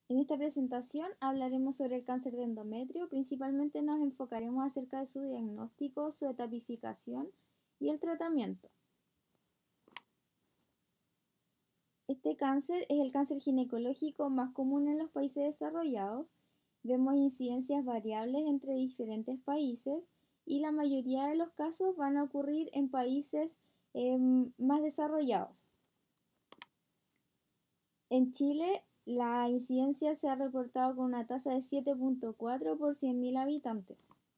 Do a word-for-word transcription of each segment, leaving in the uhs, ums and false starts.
En esta presentación hablaremos sobre el cáncer de endometrio. Principalmente nos enfocaremos acerca de su diagnóstico, su etapificación y el tratamiento. Este cáncer es el cáncer ginecológico más común en los países desarrollados. Vemos incidencias variables entre diferentes países y la mayoría de los casos van a ocurrir en países eh, más desarrollados. En Chile, la incidencia se ha reportado con una tasa de siete punto cuatro por cien mil habitantes.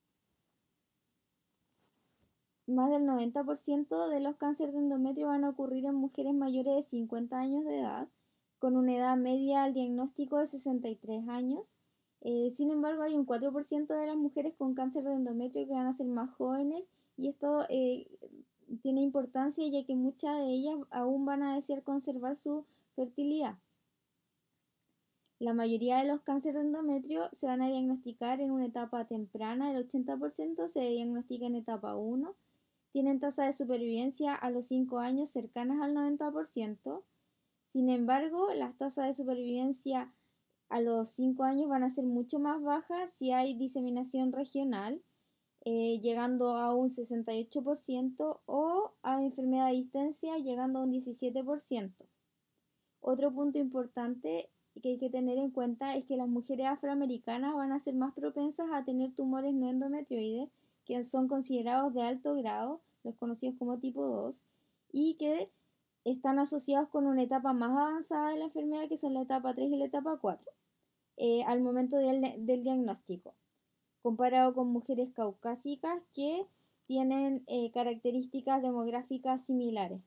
Más del noventa por ciento de los cánceres de endometrio van a ocurrir en mujeres mayores de cincuenta años de edad, con una edad media al diagnóstico de sesenta y tres años. Eh, sin embargo, hay un cuatro por ciento de las mujeres con cáncer de endometrio que van a ser más jóvenes y esto eh, tiene importancia ya que muchas de ellas aún van a desear conservar su fertilidad. La mayoría de los cánceres de endometrio se van a diagnosticar en una etapa temprana, el ochenta por ciento se diagnostica en etapa uno, tienen tasa de supervivencia a los cinco años cercanas al noventa por ciento. Sin embargo, las tasas de supervivencia a los cinco años van a ser mucho más bajas si hay diseminación regional, eh, llegando a un sesenta y ocho por ciento, o a enfermedad a distancia, llegando a un diecisiete por ciento. Otro punto importante que hay que tener en cuenta es que las mujeres afroamericanas van a ser más propensas a tener tumores no endometrioides, que son considerados de alto grado, los conocidos como tipo dos, y que están asociados con una etapa más avanzada de la enfermedad, que son la etapa tres y la etapa cuatro, eh, al momento del, del, diagnóstico, comparado con mujeres caucásicas que tienen eh, características demográficas similares.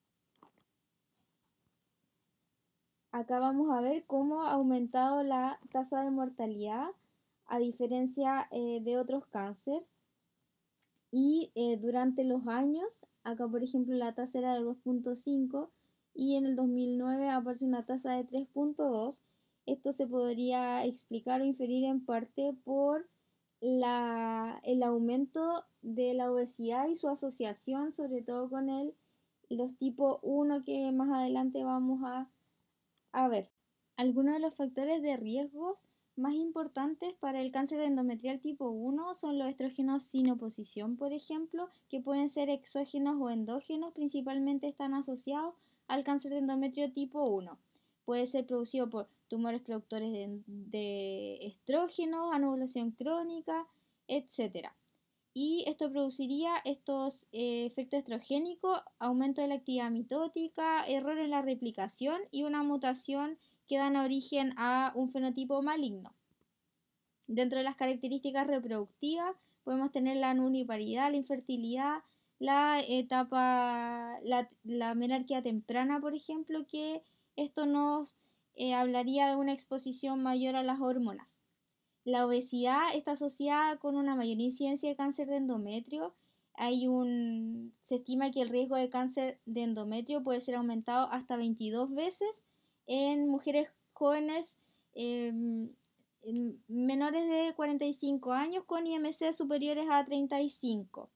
Acá vamos a ver cómo ha aumentado la tasa de mortalidad a diferencia eh, de otros cánceres. Y eh, durante los años, acá por ejemplo la tasa era de dos punto cinco y en el dos mil nueve aparece una tasa de tres punto dos. Esto se podría explicar o inferir en parte por la, el aumento de la obesidad y su asociación sobre todo con el, los tipo uno que más adelante vamos a a ver, algunos de los factores de riesgos más importantes para el cáncer endometrial tipo uno son los estrógenos sin oposición, por ejemplo, que pueden ser exógenos o endógenos, principalmente están asociados al cáncer de endometrio tipo uno. Puede ser producido por tumores productores de, de estrógenos, anovulación crónica, etcétera. Y esto produciría estos eh, efectos estrogénicos, aumento de la actividad mitótica, error en la replicación y una mutación que dan origen a un fenotipo maligno. Dentro de las características reproductivas podemos tener la nulliparidad, la infertilidad, la etapa, la, la menarquía temprana, por ejemplo, que esto nos eh, hablaría de una exposición mayor a las hormonas. La obesidad está asociada con una mayor incidencia de cáncer de endometrio. Hay un, se estima que el riesgo de cáncer de endometrio puede ser aumentado hasta veintidós veces en mujeres jóvenes eh, menores de cuarenta y cinco años con I M C superiores a treinta y cinco.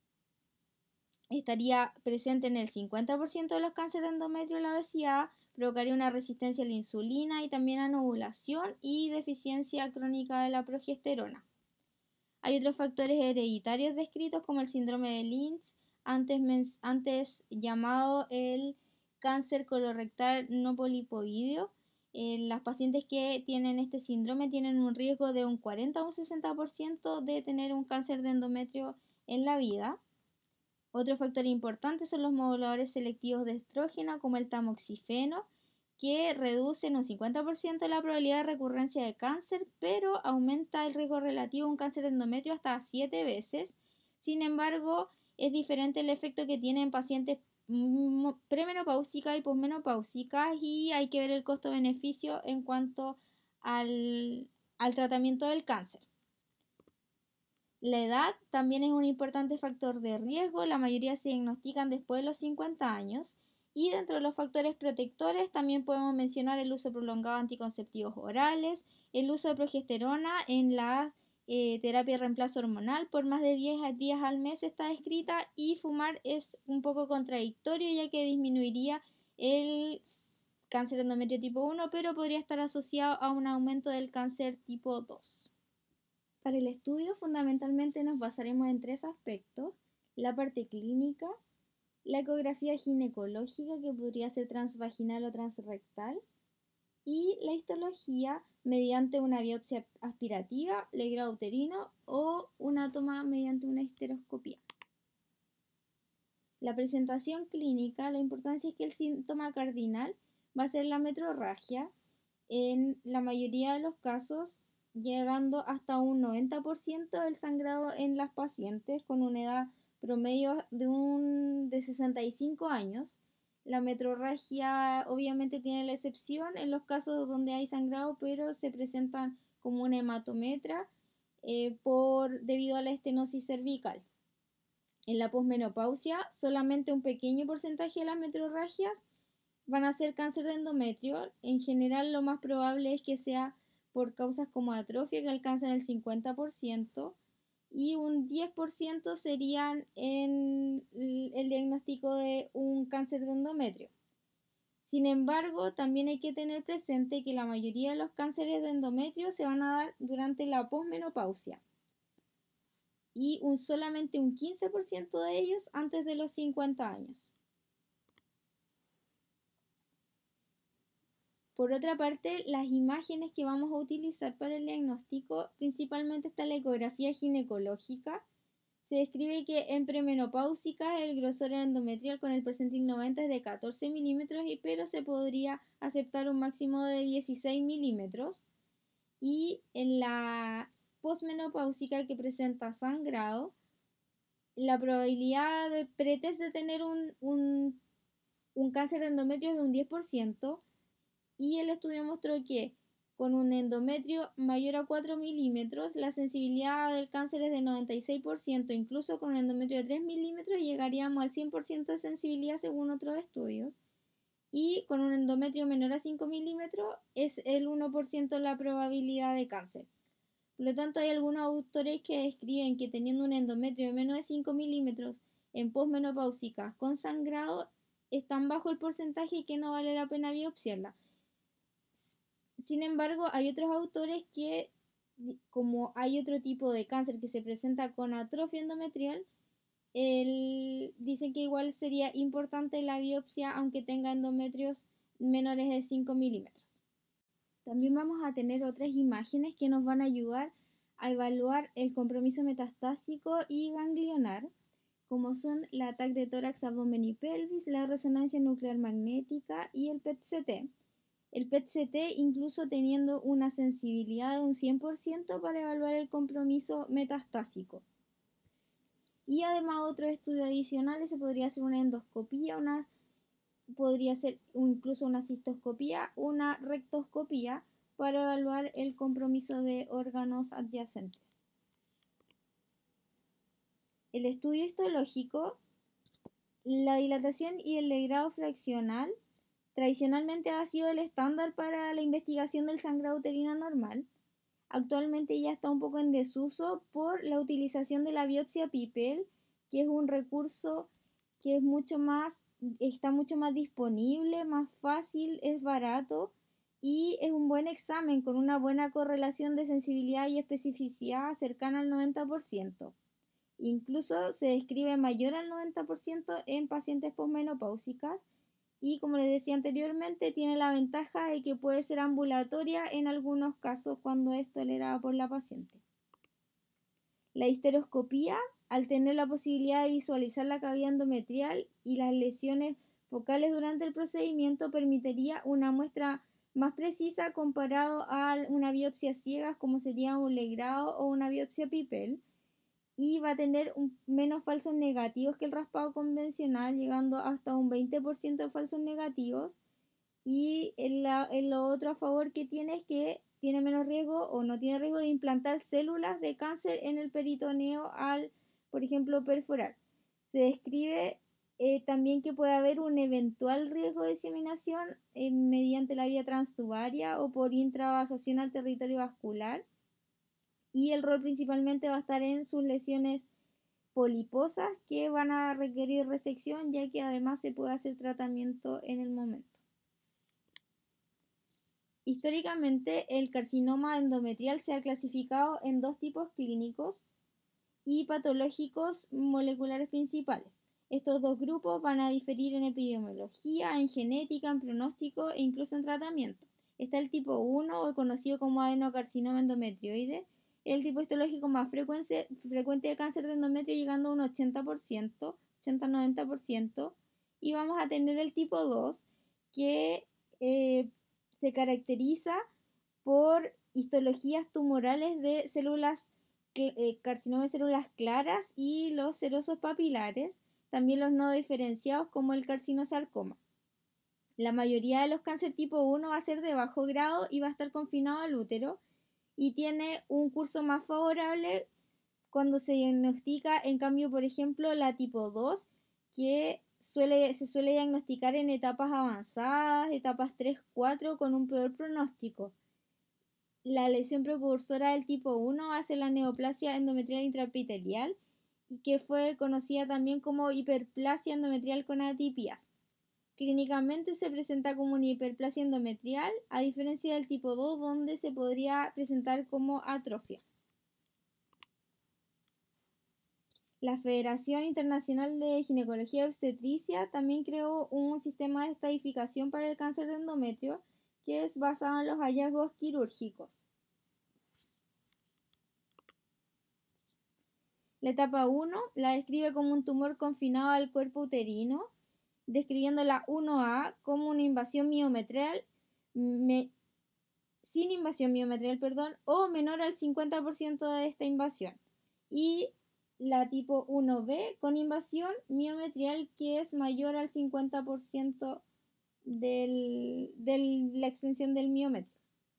Estaría presente en el cincuenta por ciento de los cánceres de endometrio la obesidad, provocaría una resistencia a la insulina y también a anovulación y deficiencia crónica de la progesterona. Hay otros factores hereditarios descritos como el síndrome de Lynch, antes, antes llamado el cáncer colorectal no polipoideo. Eh, las pacientes que tienen este síndrome tienen un riesgo de un cuarenta a un sesenta por ciento de tener un cáncer de endometrio en la vida. Otro factor importante son los moduladores selectivos de estrógeno, como el tamoxifeno, que reducen un cincuenta por ciento la probabilidad de recurrencia de cáncer, pero aumenta el riesgo relativo a un cáncer de endometrio hasta siete veces. Sin embargo, es diferente el efecto que tiene en pacientes premenopáusicas y posmenopáusicas, y hay que ver el costo-beneficio en cuanto al, al tratamiento del cáncer. La edad también es un importante factor de riesgo, la mayoría se diagnostican después de los cincuenta años. Y dentro de los factores protectores también podemos mencionar el uso prolongado de anticonceptivos orales, el uso de progesterona en la eh, terapia de reemplazo hormonal por más de diez días al mes está descrita, y fumar es un poco contradictorio ya que disminuiría el cáncer de endometrio tipo uno, pero podría estar asociado a un aumento del cáncer tipo dos. Para el estudio fundamentalmente nos basaremos en tres aspectos: la parte clínica, la ecografía ginecológica, que podría ser transvaginal o transrectal, y la histología mediante una biopsia aspirativa, legrado uterino o una toma mediante una histeroscopía. La presentación clínica, la importancia es que el síntoma cardinal va a ser la metrorragia, en la mayoría de los casos llegando hasta un noventa por ciento del sangrado en las pacientes con una edad promedio de, un, de sesenta y cinco años. La metrorragia obviamente tiene la excepción en los casos donde hay sangrado, pero se presentan como una hematometra eh, por, debido a la estenosis cervical. En la posmenopausia, solamente un pequeño porcentaje de las metrorragias van a ser cáncer de endometrio. En general, lo más probable es que sea por causas como atrofia, que alcanzan el cincuenta por ciento, y un diez por ciento serían en el diagnóstico de un cáncer de endometrio. Sin embargo, también hay que tener presente que la mayoría de los cánceres de endometrio se van a dar durante la posmenopausia y un, solamente un quince por ciento de ellos antes de los cincuenta años. Por otra parte, las imágenes que vamos a utilizar para el diagnóstico, principalmente está la ecografía ginecológica. Se describe que en premenopáusica el grosor endometrial con el percentil noventa es de catorce milímetros, pero se podría aceptar un máximo de dieciséis milímetros. Y en la posmenopáusica, que presenta sangrado, la probabilidad de pretest de tener un, un, un cáncer de endometrio es de un diez por ciento. Y el estudio mostró que con un endometrio mayor a cuatro milímetros, la sensibilidad del cáncer es de noventa y seis por ciento. Incluso con un endometrio de tres milímetros llegaríamos al cien por ciento de sensibilidad según otros estudios. Y con un endometrio menor a cinco milímetros es el uno por ciento la probabilidad de cáncer. Por lo tanto, hay algunos autores que describen que teniendo un endometrio de menos de cinco milímetros en posmenopáusicas con sangrado, es tan bajo el porcentaje que no vale la pena biopsiarla. Sin embargo, hay otros autores que, como hay otro tipo de cáncer que se presenta con atrofia endometrial, él dice que igual sería importante la biopsia aunque tenga endometrios menores de cinco milímetros. También vamos a tener otras imágenes que nos van a ayudar a evaluar el compromiso metastásico y ganglionar, como son la A T A C de tórax, abdomen y pelvis, la resonancia nuclear magnética y el P E T C T. El P E T C T incluso teniendo una sensibilidad de un cien por ciento para evaluar el compromiso metastásico. Y además otros estudios adicionales, se podría hacer una endoscopía, una, podría ser incluso una cistoscopía, una rectoscopía para evaluar el compromiso de órganos adyacentes. El estudio histológico, la dilatación y el legrado fraccional tradicionalmente ha sido el estándar para la investigación del sangrado uterino normal. Actualmente ya está un poco en desuso por la utilización de la biopsia PIPEL, que es un recurso que es mucho más, está mucho más disponible, más fácil, es barato y es un buen examen con una buena correlación de sensibilidad y especificidad cercana al noventa por ciento. Incluso se describe mayor al noventa por ciento en pacientes posmenopáusicas. Y como les decía anteriormente, tiene la ventaja de que puede ser ambulatoria en algunos casos cuando es tolerada por la paciente. La histeroscopía, al tener la posibilidad de visualizar la cavidad endometrial y las lesiones focales durante el procedimiento, permitiría una muestra más precisa comparado a una biopsia ciegas como sería un legrado o una biopsia PIPEL. Y va a tener un, menos falsos negativos que el raspado convencional, llegando hasta un veinte por ciento de falsos negativos. Y el, el, lo otro a favor que tiene es que tiene menos riesgo o no tiene riesgo de implantar células de cáncer en el peritoneo al, por ejemplo, perforar. Se describe eh, también que puede haber un eventual riesgo de diseminación eh, mediante la vía transtubaria o por intravasación al territorio vascular. Y el rol principalmente va a estar en sus lesiones poliposas que van a requerir resección, ya que además se puede hacer tratamiento en el momento. Históricamente, el carcinoma endometrial se ha clasificado en dos tipos clínicos y patológicos moleculares principales. Estos dos grupos van a diferir en epidemiología, en genética, en pronóstico e incluso en tratamiento. Está el tipo uno, o conocido como adenocarcinoma endometrioide, el tipo histológico más frecuente, frecuente de cáncer de endometrio, llegando a un ochenta por ciento, ochenta a noventa por ciento. Y vamos a tener el tipo dos, que eh, se caracteriza por histologías tumorales de células, eh, carcinoma de células claras y los serosos papilares, también los no diferenciados como el carcinosarcoma. La mayoría de los cáncer tipo uno va a ser de bajo grado y va a estar confinado al útero y tiene un curso más favorable cuando se diagnostica, en cambio, por ejemplo, la tipo dos, que suele, se suele diagnosticar en etapas avanzadas, etapas tres cuatro, con un peor pronóstico. La lesión precursora del tipo uno va a ser la neoplasia endometrial intraepitelial, y que fue conocida también como hiperplasia endometrial con atipias. Clínicamente se presenta como una hiperplasia endometrial, a diferencia del tipo dos, donde se podría presentar como atrofia. La Federación Internacional de Ginecología y Obstetricia también creó un sistema de estadificación para el cáncer de endometrio que es basado en los hallazgos quirúrgicos. La etapa uno la describe como un tumor confinado al cuerpo uterino, describiendo la uno A como una invasión miometrial, me, sin invasión miometrial, perdón, o menor al cincuenta por ciento de esta invasión. Y la tipo uno B con invasión miometrial que es mayor al cincuenta por ciento de la extensión del miometrio.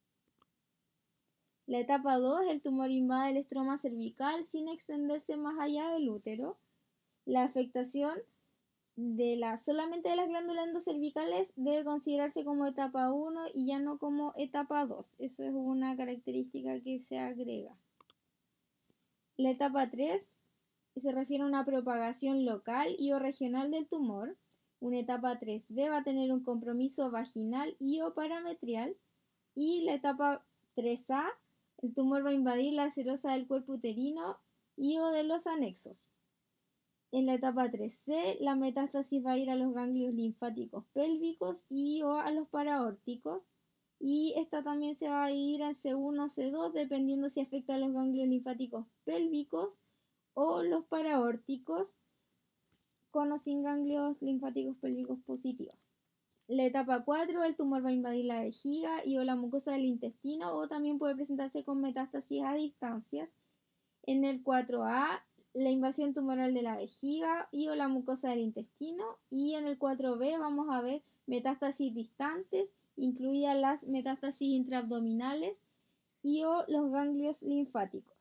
La etapa dos, el tumor invade el estroma cervical sin extenderse más allá del útero. La afectación de la, solamente de las glándulas endocervicales debe considerarse como etapa uno y ya no como etapa dos. Eso es una característica que se agrega. La etapa tres se refiere a una propagación local y o regional del tumor. Una etapa tres B va a tener un compromiso vaginal y o parametrial. Y la etapa tres A, el tumor va a invadir la serosa del cuerpo uterino y o de los anexos. En la etapa tres C, la metástasis va a ir a los ganglios linfáticos pélvicos y o a los paraórticos. Y esta también se va a ir a C uno o C dos, dependiendo si afecta a los ganglios linfáticos pélvicos o los paraórticos, con o sin ganglios linfáticos pélvicos positivos. La etapa cuatro, el tumor va a invadir la vejiga y o la mucosa del intestino, o también puede presentarse con metástasis a distancias. En el cuatro A, la invasión tumoral de la vejiga y o la mucosa del intestino. Y en el cuatro B vamos a ver metástasis distantes, incluidas las metástasis intraabdominales y o los ganglios linfáticos.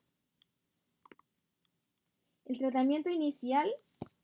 El tratamiento inicial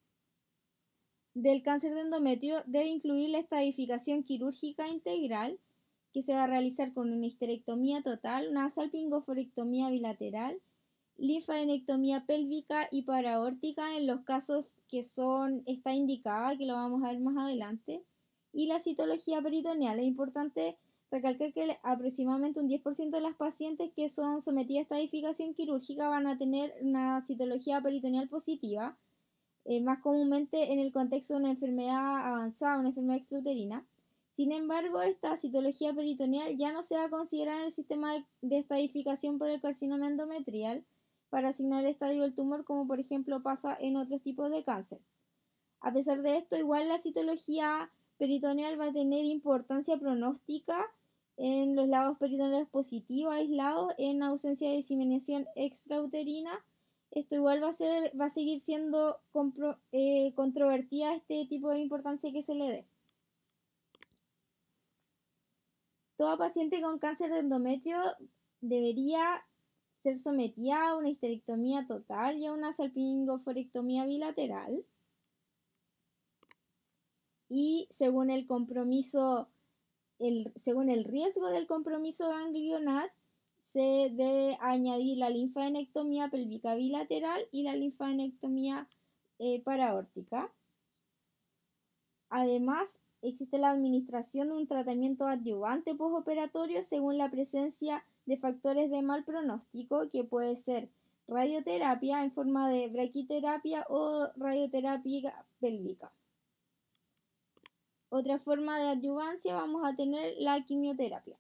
del cáncer de endometrio debe incluir la estadificación quirúrgica integral, que se va a realizar con una histerectomía total, una salpingoforectomía bilateral, linfadenectomía pélvica y paraórtica en los casos que son, está indicada, que lo vamos a ver más adelante, y la citología peritoneal. Es importante recalcar que aproximadamente un diez por ciento de las pacientes que son sometidas a estadificación quirúrgica van a tener una citología peritoneal positiva, eh, más comúnmente en el contexto de una enfermedad avanzada, una enfermedad extrauterina. Sin embargo, esta citología peritoneal ya no se va a considerar en el sistema de, de estadificación por el carcinoma endometrial para asignar el estadio del tumor, como por ejemplo pasa en otros tipos de cáncer. A pesar de esto, igual la citología peritoneal va a tener importancia pronóstica en los lavos peritoneales positivos aislados en ausencia de diseminación extrauterina. Esto igual va a, ser, va a seguir siendo compro, eh, controvertida este tipo de importancia que se le dé. Toda paciente con cáncer de endometrio debería ser sometida a una histerectomía total y a una salpingoforectomía bilateral. Y según el compromiso, el, según el riesgo del compromiso ganglionar, se debe añadir la linfadenectomía pélvica bilateral y la linfadenectomía eh, paraórtica. Además, existe la administración de un tratamiento adyuvante postoperatorio según la presencia de factores de mal pronóstico, que puede ser radioterapia en forma de braquiterapia o radioterapia pélvica. Otra forma de adyuvancia vamos a tener la quimioterapia.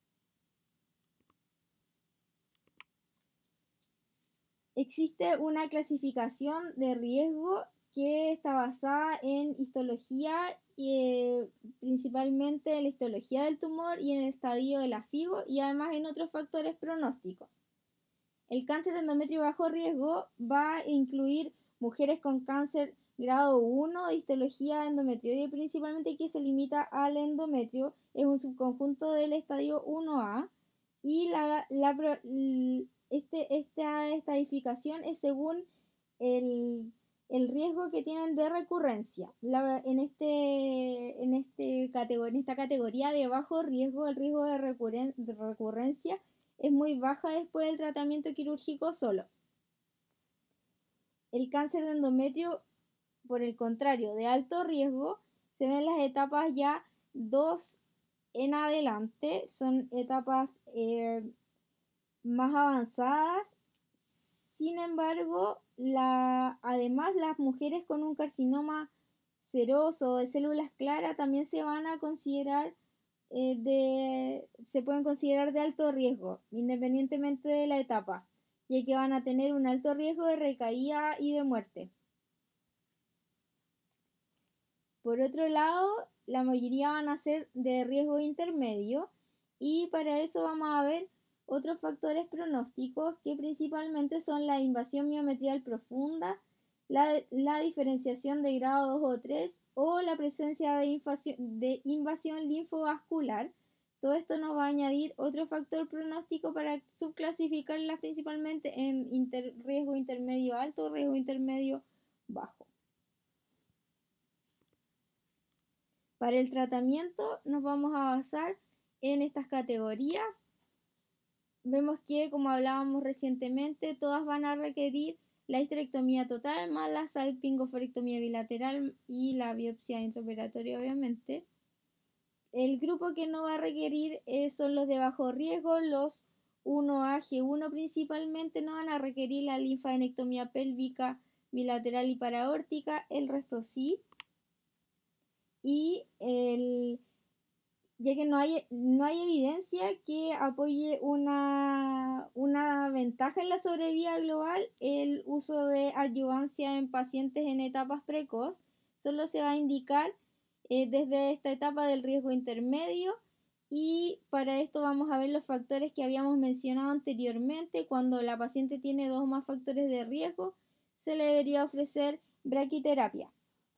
Existe una clasificación de riesgo que está basada en histología, eh, principalmente en la histología del tumor y en el estadio de la FIGO, y además en otros factores pronósticos. El cáncer de endometrio bajo riesgo va a incluir mujeres con cáncer grado uno de histología endometrioide principalmente, que se limita al endometrio, es un subconjunto del estadio uno A, y la, la, este, esta estadificación es según el, el riesgo que tienen de recurrencia. La, en, este, en, este categor, en esta categoría de bajo riesgo, el riesgo de, recurren, de recurrencia es muy baja después del tratamiento quirúrgico solo. El cáncer de endometrio, por el contrario, de alto riesgo, se ven las etapas ya dos en adelante, son etapas eh, más avanzadas. Sin embargo, la, además las mujeres con un carcinoma seroso de células claras también se van a considerar eh, de, se pueden considerar de alto riesgo, independientemente de la etapa, ya que van a tener un alto riesgo de recaída y de muerte. Por otro lado, la mayoría van a ser de riesgo intermedio, y para eso vamos a ver otros factores pronósticos, que principalmente son la invasión miometrial profunda, la, la diferenciación de grado dos o tres o la presencia de invasión, de invasión linfovascular. Todo esto nos va a añadir otro factor pronóstico para subclasificarlas principalmente en inter, riesgo intermedio alto o riesgo intermedio bajo. Para el tratamiento nos vamos a basar en estas categorías. Vemos que, como hablábamos recientemente, todas van a requerir la histerectomía total más la salpingoforectomía bilateral y la biopsia intraoperatoria, obviamente. El grupo que no va a requerir eh, son los de bajo riesgo, los uno A G uno principalmente no van a requerir la linfadenectomía pélvica bilateral y paraórtica, el resto sí. Y el, ya que no hay, no hay evidencia que apoye una, una ventaja en la sobrevida global, el uso de adyuvancia en pacientes en etapas precoz solo se va a indicar eh, desde esta etapa del riesgo intermedio, y para esto vamos a ver los factores que habíamos mencionado anteriormente. Cuando la paciente tiene dos o más factores de riesgo, se le debería ofrecer braquiterapia.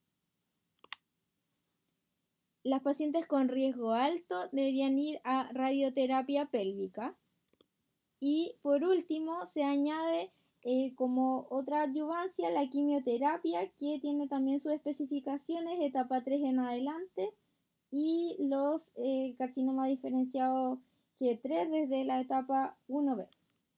Las pacientes con riesgo alto deberían ir a radioterapia pélvica. Y por último se añade eh, como otra adyuvancia la quimioterapia, que tiene también sus especificaciones, etapa tres en adelante, y los eh, carcinomas diferenciados G tres desde la etapa uno B.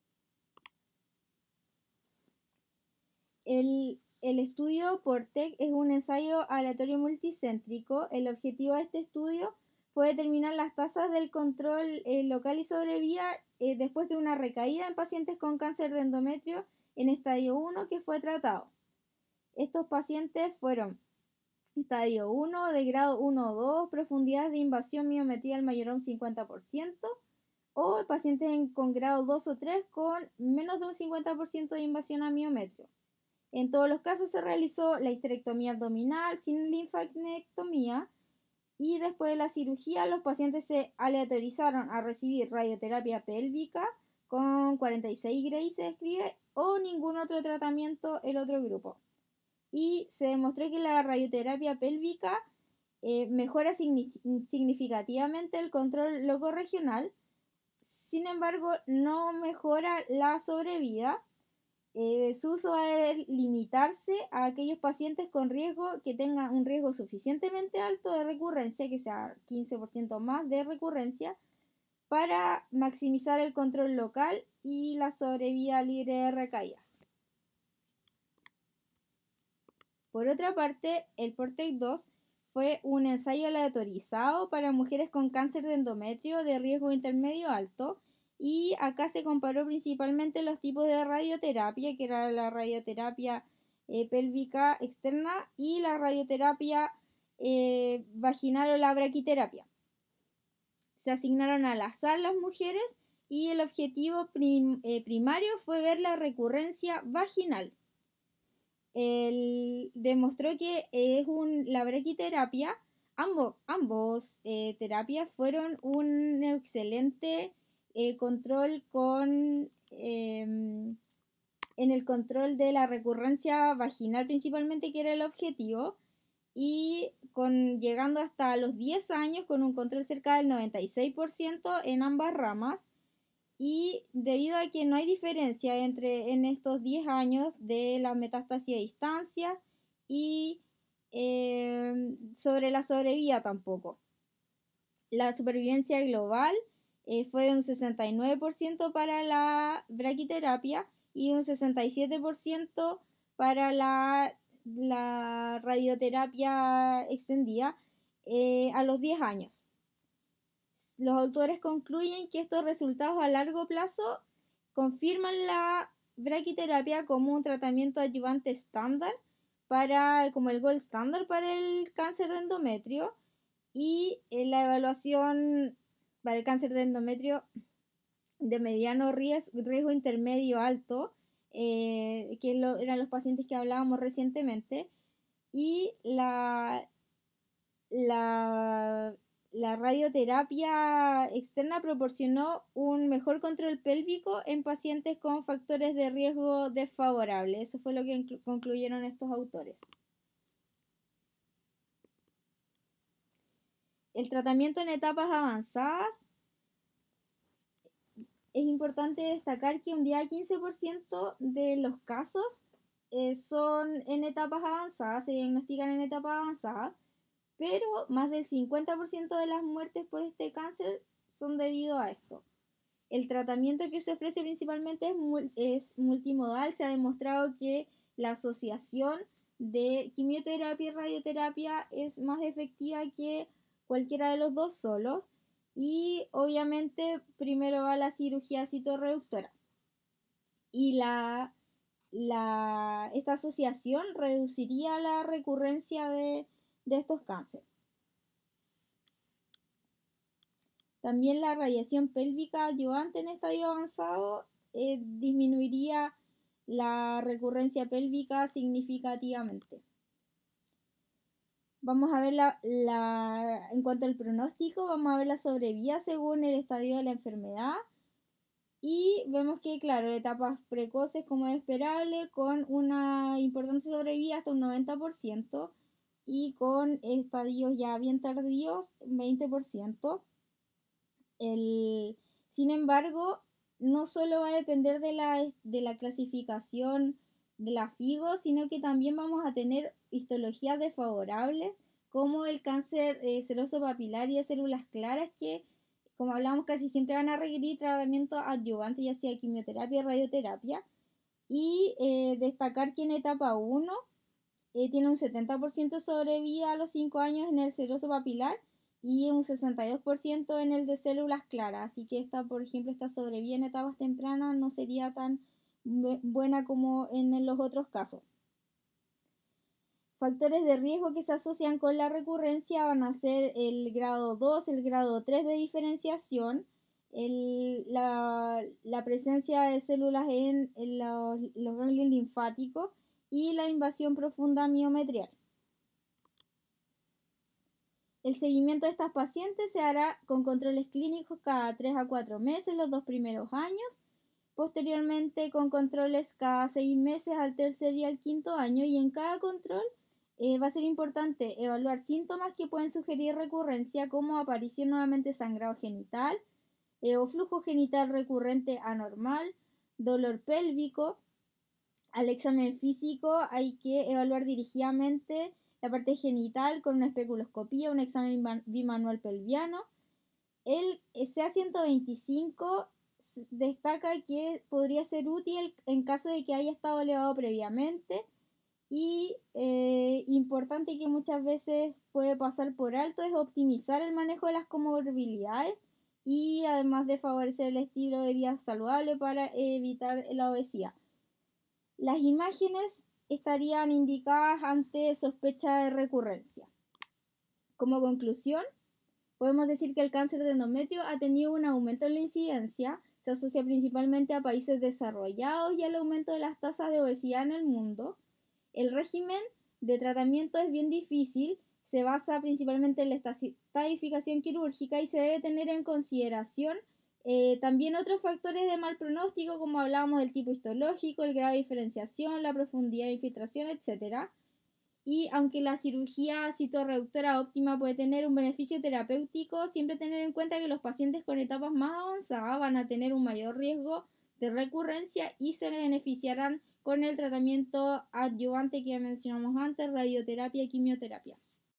El El estudio PORTEC es un ensayo aleatorio multicéntrico. El objetivo de este estudio fue determinar las tasas del control eh, local y sobrevida eh, después de una recaída en pacientes con cáncer de endometrio en estadio uno que fue tratado. Estos pacientes fueron estadio uno de grado uno o dos, profundidad de invasión miometrial mayor a un cincuenta por ciento, o pacientes en, con grado dos o tres con menos de un cincuenta por ciento de invasión a miometrio. En todos los casos se realizó la histerectomía abdominal sin linfadenectomía, y después de la cirugía los pacientes se aleatorizaron a recibir radioterapia pélvica con cuarenta y seis Gray, se describe, o ningún otro tratamiento el otro grupo. Y se demostró que la radioterapia pélvica eh, mejora significativamente el control locorregional. Sin embargo, no mejora la sobrevida. Eh, su uso va a deber limitarse a aquellos pacientes con riesgo que tengan un riesgo suficientemente alto de recurrencia, que sea quince por ciento más de recurrencia, para maximizar el control local y la sobrevida libre de recaídas. Por otra parte, el PORTEC dos fue un ensayo aleatorizado para mujeres con cáncer de endometrio de riesgo intermedio alto, y acá se comparó principalmente los tipos de radioterapia, que era la radioterapia eh, pélvica externa y la radioterapia eh, vaginal o la braquiterapia. Se asignaron al azar las mujeres y el objetivo prim, eh, primario fue ver la recurrencia vaginal. Él demostró que es un, la braquiterapia, ambos, ambos eh, terapias fueron un excelente eh, control con eh, en el control de la recurrencia vaginal principalmente, que era el objetivo, y con llegando hasta los diez años con un control cerca del noventa y seis por ciento en ambas ramas. Y debido a que no hay diferencia entre en estos diez años de la metástasis a distancia y eh, sobre la sobrevida tampoco. La supervivencia global eh, fue de un sesenta y nueve por ciento para la braquiterapia y un sesenta y siete por ciento para la, la radioterapia extendida eh, a los diez años. Los autores concluyen que estos resultados a largo plazo confirman la braquiterapia como un tratamiento adyuvante estándar para, como el gold estándar para el cáncer de endometrio, y en la evaluación para el cáncer de endometrio de mediano riesgo, riesgo intermedio alto, eh, que lo, eran los pacientes que hablábamos recientemente, y la, la, la radioterapia externa proporcionó un mejor control pélvico en pacientes con factores de riesgo desfavorables. Eso fue lo que concluyeron estos autores. El tratamiento en etapas avanzadas. Es importante destacar que un día quince por ciento de los casos eh, son en etapas avanzadas, se diagnostican en etapas avanzadas, pero más del cincuenta por ciento de las muertes por este cáncer son debido a esto. El tratamiento que se ofrece principalmente es, es multimodal. Se ha demostrado que la asociación de quimioterapia y radioterapia es más efectiva que cualquiera de los dos solos. Y obviamente primero va la cirugía citorreductora. Y la, la, esta asociación reduciría la recurrencia de, de estos cánceres. También la radiación pélvica adyuvante en estadio avanzado eh, disminuiría la recurrencia pélvica significativamente. Vamos a ver la, la, en cuanto al pronóstico, vamos a ver la sobrevida según el estadio de la enfermedad. Y vemos que, claro, etapas precoces como es esperable, con una importante sobrevida hasta un noventa por ciento, y con estadios ya bien tardíos, veinte por ciento. El, sin embargo, no solo va a depender de la, de la clasificación de la FIGO, sino que también vamos a tener histologías desfavorables, como el cáncer eh, seroso papilar y de células claras, que, como hablamos, casi siempre van a requerir tratamiento adyuvante, ya sea quimioterapia y radioterapia. Y eh, destacar que en etapa uno eh, tiene un setenta por ciento de sobrevida a los cinco años en el seroso papilar y un sesenta y dos por ciento en el de células claras. Así que esta, por ejemplo, esta sobrevida en etapas tempranas no sería tan buena como en los otros casos. Factores de riesgo que se asocian con la recurrencia van a ser el grado dos, el grado tres de diferenciación, el, la, la presencia de células en, en los, los ganglios linfáticos y la invasión profunda miometrial. El seguimiento de estas pacientes se hará con controles clínicos cada tres a cuatro meses los dos primeros años, posteriormente con controles cada seis meses al tercer y al quinto año, y en cada control eh, va a ser importante evaluar síntomas que pueden sugerir recurrencia, como aparición nuevamente de sangrado genital eh, o flujo genital recurrente anormal, dolor pélvico. Al examen físico hay que evaluar dirigidamente la parte genital con una especuloscopía, un examen bimanual pelviano. El C A ciento veinticinco destaca que podría ser útil en caso de que haya estado elevado previamente, Y eh, importante que muchas veces puede pasar por alto es optimizar el manejo de las comorbilidades y además de favorecer el estilo de vida saludable para evitar la obesidad. Las imágenes estarían indicadas ante sospecha de recurrencia. Como conclusión, podemos decir que el cáncer de endometrio ha tenido un aumento en la incidencia, se asocia principalmente a países desarrollados y al aumento de las tasas de obesidad en el mundo. El régimen de tratamiento es bien difícil, se basa principalmente en la estadificación quirúrgica y se debe tener en consideración eh, también otros factores de mal pronóstico, como hablábamos del tipo histológico, el grado de diferenciación, la profundidad de infiltración, etcétera. Y aunque la cirugía citorreductora óptima puede tener un beneficio terapéutico, siempre tener en cuenta que los pacientes con etapas más avanzadas van a tener un mayor riesgo de recurrencia y se beneficiarán con el tratamiento adyuvante que mencionamos antes, radioterapia y quimioterapia.